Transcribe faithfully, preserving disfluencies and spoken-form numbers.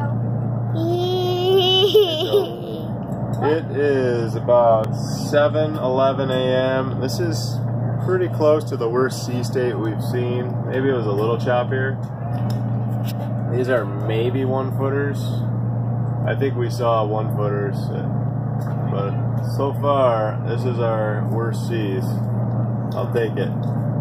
It is about seven eleven a m This is pretty close to the worst sea state we've seen. Maybe it was a little choppier. These are maybe one footers. I think we saw one footers, but so far this is our worst seas. I'll take it.